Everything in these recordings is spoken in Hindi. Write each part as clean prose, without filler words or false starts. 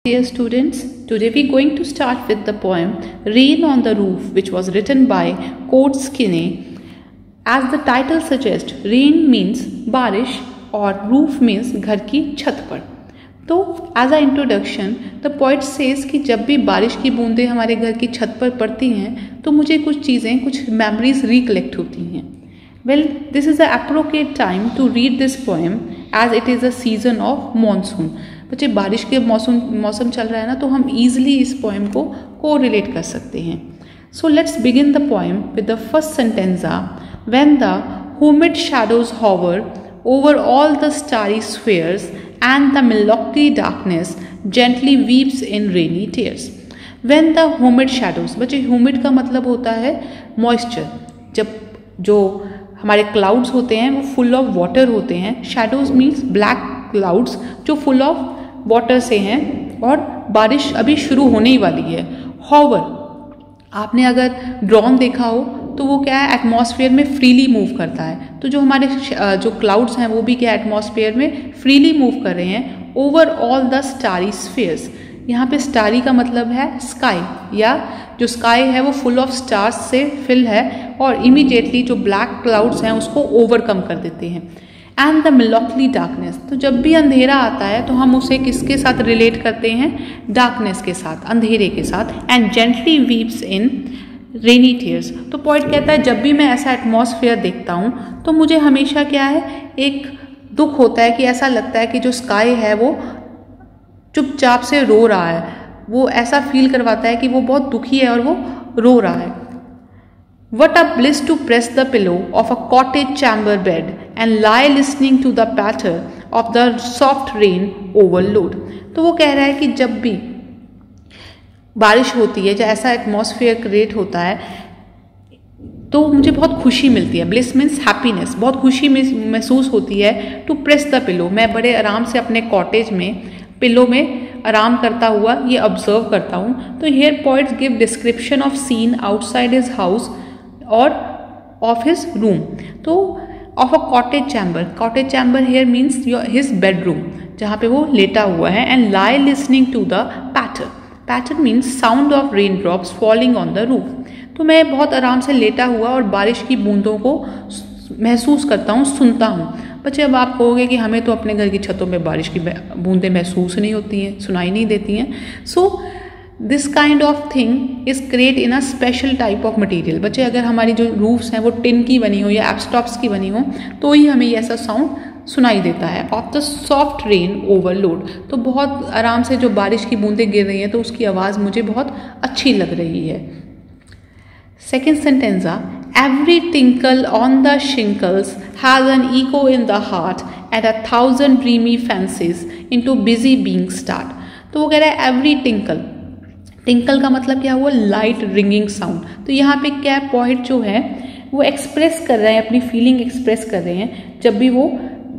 Dear students, today we are going to start with the poem Rain on the Roof, which was written by Court Skinney. As the title suggests, rain means बारिश और roof means घर की छत पर. तो as a introduction, the poet says कि जब भी बारिश की बूंदें हमारे घर की छत पर पड़ती हैं तो मुझे कुछ चीज़ें, कुछ memories recollect होती हैं. Well, this is the appropriate time to read this poem as it is a season of monsoon. बच्चे, बारिश के मौसम चल रहा है ना, तो हम easily इस पोएम को कोरिलेट कर सकते हैं. So let's begin the poem with the first stanza. When the humid shadows hover over all the starry spheres and the milky darkness gently weeps in rainy tears. When the humid shadows, बच्चे humid का मतलब होता है moisture. जब जो हमारे क्लाउड्स होते हैं वो फुल ऑफ वाटर होते हैं. शैडोज मीन्स ब्लैक क्लाउड्स जो फुल ऑफ वाटर से हैं और बारिश अभी शुरू होने ही वाली है. हॉवर, आपने अगर ड्रोन देखा हो तो वो क्या है, एटमॉस्फेयर में फ्रीली मूव करता है. तो जो हमारे जो क्लाउड्स हैं वो भी क्या एटमॉस्फेयर में फ्रीली मूव कर रहे हैं. Over all the starry spheres, यहाँ पे स्टारी का मतलब है स्काई, या जो स्काई है वो फुल ऑफ स्टार्स से फिल है और इमीडिएटली जो ब्लैक क्लाउड्स हैं उसको ओवरकम कर देते हैं. एंड द मिलॉकली डार्कनेस, तो जब भी अंधेरा आता है तो हम उसे किसके साथ रिलेट करते हैं, डार्कनेस के साथ, अंधेरे के साथ. And gently weeps in rainy tears, तो पॉइंट कहता है जब भी मैं ऐसा एटमॉस्फेयर देखता हूँ तो मुझे हमेशा क्या है, एक दुख होता है कि ऐसा लगता है कि जो स्काई है वो चुपचाप से रो रहा है. वो ऐसा फील करवाता है कि वो बहुत दुखी है और वो रो रहा है. What a bliss to press the pillow of a cottage chamber bed and lie listening to the patter of the soft rain overload. तो वो कह रहा है कि जब भी बारिश होती है, जब ऐसा एटमॉस्फेयर क्रिएट होता है तो मुझे बहुत खुशी मिलती है. ब्लिस मीन्स हैप्पीनेस, बहुत खुशी महसूस होती है. टू प्रेस द पिलो, मैं बड़े आराम से अपने कॉटेज में पिलो में आराम करता हुआ ये ऑब्जर्व करता हूँ. तो here points give description of scene outside his house और ऑफ हिज रूम. तो of a cottage chamber, cottage chamber here means his bedroom, जहाँ पे वो लेटा हुआ है. And lie listening to the patter, patter means sound of rain drops falling on the roof. तो मैं बहुत आराम से लेटा हुआ और बारिश की बूंदों को महसूस करता हूँ, सुनता हूँ. बच्चे, अब आप कहोगे कि हमें तो अपने घर की छतों में बारिश की बूंदें महसूस नहीं होती हैं, सुनाई नहीं देती हैं. So this kind of thing is create in a special type of material. बच्चे, अगर हमारी जो रूफ्स हैं वो टिन की बनी हो या एब्स्टॉप्स की बनी हो तो ही हमें ये ऐसा साउंड सुनाई देता है. Of the soft rain overload, तो बहुत आराम से जो बारिश की बूंदें गिर रही हैं तो उसकी आवाज़ मुझे बहुत अच्छी लग रही है. Second sentence, every tinkle on the shingles has an echo in the heart and 1,000 dreamy fancies into busy being start. तो वो कह रहा है every tinkle, टिंकल का मतलब क्या हुआ, लाइट रिंगिंग साउंड. तो यहाँ पे क्या पॉइंट जो है वो एक्सप्रेस कर रहे हैं, अपनी फीलिंग एक्सप्रेस कर रहे हैं जब भी वो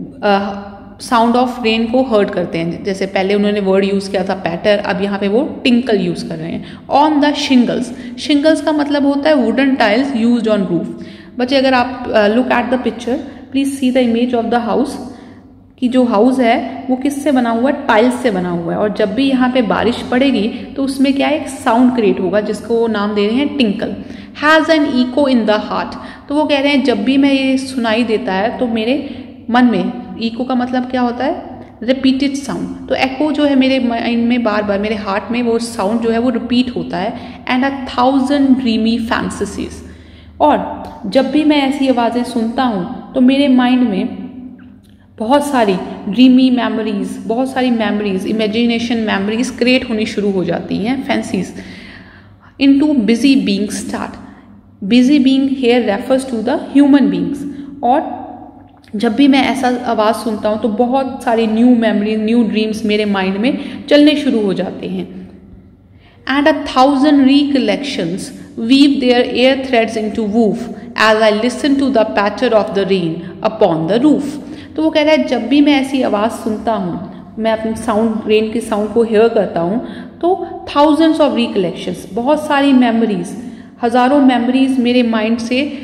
साउंड ऑफ रेन को हर्ट करते हैं. जैसे पहले उन्होंने वर्ड यूज़ किया था पैटर, अब यहाँ पे वो टिंकल यूज़ कर रहे हैं. ऑन द शिंगल्स, शिंगल्स का मतलब होता है wooden tiles used on roof. बच्चे, अगर आप look at the picture, please see the image of the house, कि जो हाउस है वो किससे बना हुआ है, टाइल्स से बना हुआ है. और जब भी यहाँ पे बारिश पड़ेगी तो उसमें क्या है, एक साउंड क्रिएट होगा जिसको वो नाम दे रहे हैं tinkle. Has an echo in the heart, तो वो कह रहे हैं जब भी मैं ये सुनाई देता है तो मेरे मन में, इको का मतलब क्या होता है, रिपीटेड साउंड. तो एको जो है मेरे माइंड में बार बार, मेरे हार्ट में वो साउंड जो है वो रिपीट होता है. एंड 1,000 ड्रीमी फैंटेसीज, और जब भी मैं ऐसी आवाज़ें सुनता हूँ तो मेरे माइंड में बहुत सारी ड्रीमी मेमोरीज, बहुत सारी मेमोरीज, इमेजिनेशन मेमोरीज क्रिएट होनी शुरू हो जाती हैं, fancies. Into busy being start, busy being here refers to the human beings. और जब भी मैं ऐसा आवाज़ सुनता हूँ तो बहुत सारी न्यू मेमोरीज, न्यू ड्रीम्स मेरे माइंड में चलने शुरू हो जाते हैं. And 1,000 recollections weave their air threads into woof as I listen to the patter of the rain upon the roof. तो वो कह रहा है जब भी मैं ऐसी आवाज़ सुनता हूँ, मैं अपने साउंड, रेन के साउंड को हेयर करता हूँ, तो थाउजेंड्स ऑफ रिकलेक्शंस, बहुत सारी मेमोरीज, हज़ारों मेमोरीज मेरे माइंड से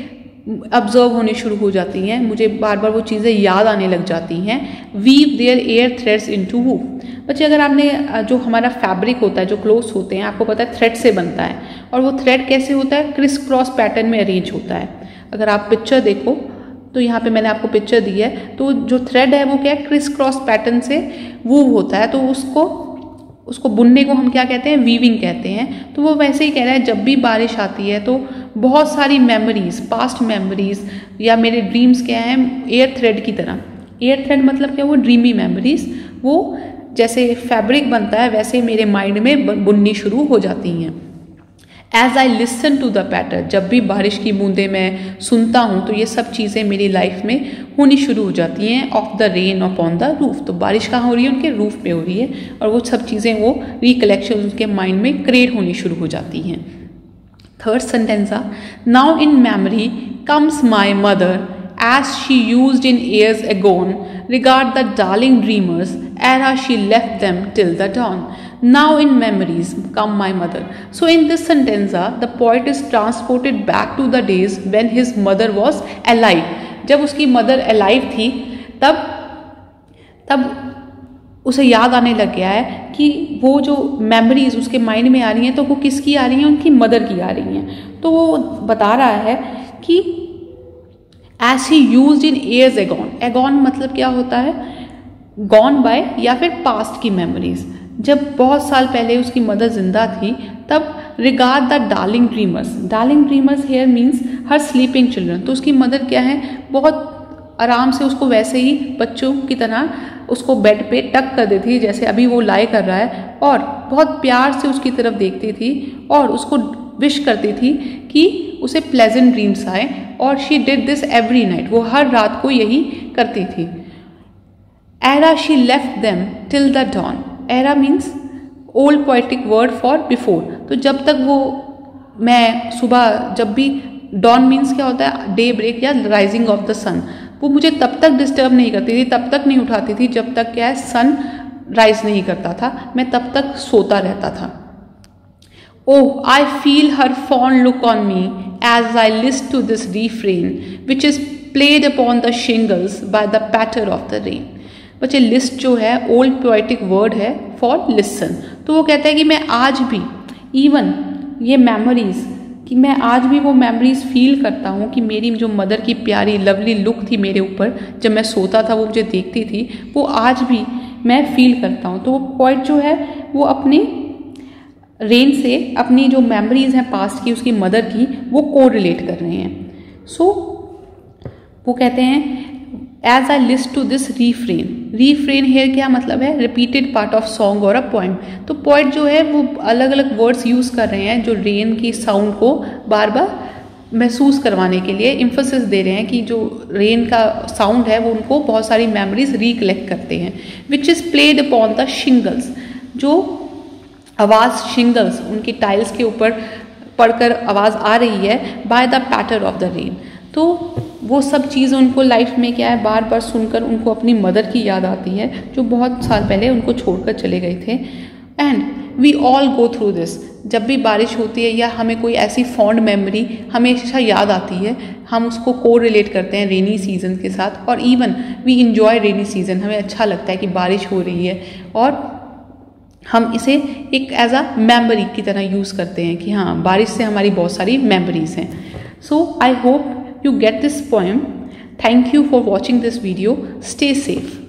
ऑब्जर्व होनी शुरू हो जाती हैं, मुझे बार बार वो चीज़ें याद आने लग जाती हैं। Weave their air threads into woof. बच्चे अगर आपने जो हमारा फैब्रिक होता है, जो क्लोथ्स होते हैं, आपको पता है थ्रेड से बनता है, और वो थ्रेड कैसे होता है, क्रिस क्रॉस पैटर्न में अरेंज होता है। अगर आप पिक्चर देखो तो यहाँ पे मैंने आपको पिक्चर दी है, तो जो थ्रेड है वो क्या है, क्रिस क्रॉस पैटर्न से वूव होता है। तो उसको बुनने को हम क्या कहते हैं, वीविंग कहते हैं। तो वो वैसे ही कह रहा है, जब भी बारिश आती है तो बहुत सारी मेमोरीज, पास्ट मेमोरीज या मेरे ड्रीम्स क्या हैं, एयर थ्रेड की तरह। एयर थ्रेड मतलब क्या, वो ड्रीमी मेमोरीज, वो जैसे फैब्रिक बनता है वैसे मेरे माइंड में बुननी शुरू हो जाती हैं। As I listen to the patter, जब भी बारिश की बूंदें मैं सुनता हूँ तो ये सब चीज़ें मेरी लाइफ में होनी शुरू हो जाती हैं। Of the rain upon the roof, तो बारिश कहाँ हो रही है, उनके रूफ पे हो रही है, और वो सब चीज़ें वो रिकलेक्शन उनके माइंड में क्रिएट होनी शुरू हो जाती हैं। Third sentence, now in memory comes my mother as she used in years agone, regard the darling dreamers, ere she left them till the dawn. Now in memories come my mother. So in this stanza, the poet is transported back to the days when his mother was alive. जब उसकी मदर alive थी, तब उसे याद आने लग गया है कि वो जो मेमोरीज उसके माइंड में आ रही हैं, तो वो किसकी आ रही हैं, उनकी मदर की आ रही हैं। तो वो बता रहा है कि as he used in years agone, agone मतलब क्या होता है, gone by या फिर past की memories। जब बहुत साल पहले उसकी मदर जिंदा थी, तब regard the darling dreamers here means her sleeping children। तो उसकी मदर क्या है, बहुत आराम से उसको वैसे ही बच्चों की तरह उसको बेड पे टक कर देती थी, जैसे अभी वो लाई कर रहा है, और बहुत प्यार से उसकी तरफ देखती थी और उसको विश करती थी कि उसे प्लेजेंट ड्रीम्स आए। और she did this every night, वो हर रात को यही करती थी। Ere she left them till the dawn, ere means old poetic word for before. तो जब तक वो मैं सुबह, जब भी डॉन मीन्स क्या होता है, डे ब्रेक या राइजिंग ऑफ द सन, वो मुझे तब तक डिस्टर्ब नहीं करती थी, तब तक नहीं उठाती थी जब तक क्या है, सन राइज नहीं करता था, मैं तब तक सोता रहता था। Oh, I feel her fond look on me as I listen to this refrain, which is played upon the shingles by the patter of the rain. बच्चे लिस्ट जो है ओल्ड पोएटिक वर्ड है फॉर लिसन। तो वो कहता है कि मैं आज भी, इवन ये मेमोरीज, कि मैं आज भी वो मेमोरीज फील करता हूँ कि मेरी जो मदर की प्यारी लवली लुक थी मेरे ऊपर, जब मैं सोता था वो मुझे देखती थी, वो आज भी मैं फील करता हूँ। तो वो पोएट जो है वो अपनी रेन से अपनी जो मेमोरीज हैं पास्ट की, उसकी मदर की, वो को रिलेट कर रहे हैं। सो वो कहते हैं as I list to this refrain here क्या मतलब है, रिपीटेड पार्ट ऑफ सॉन्ग और अ पोएम। तो पोएट जो है वो अलग अलग वर्ड्स यूज कर रहे हैं जो रेन की साउंड को बार बार महसूस करवाने के लिए इम्फोसिस दे रहे हैं कि जो रेन का साउंड है वो उनको बहुत सारी मेमोरीज रिकलेक्ट करते हैं। Which is played upon the shingles, जो आवाज़ शिंगल्स उनकी टाइल्स के ऊपर पड़कर आवाज़ आ रही है, by the patter of the rain. तो वो सब चीज़ उनको लाइफ में क्या है, बार बार सुनकर उनको अपनी मदर की याद आती है जो बहुत साल पहले उनको छोड़कर चले गए थे। And we all go through this, जब भी बारिश होती है या हमें कोई ऐसी फॉन्ड मेमोरी हमेशा याद आती है, हम उसको को रिलेट करते हैं रेनी सीजन के साथ। और even we enjoy rainy season, हमें अच्छा लगता है कि बारिश हो रही है और हम इसे एक एज अ मेमोरी की तरह यूज़ करते हैं कि हाँ, बारिश से हमारी बहुत सारी मेमोरीज हैं। So I hope you get this poem. Thank you for watching this video. Stay safe.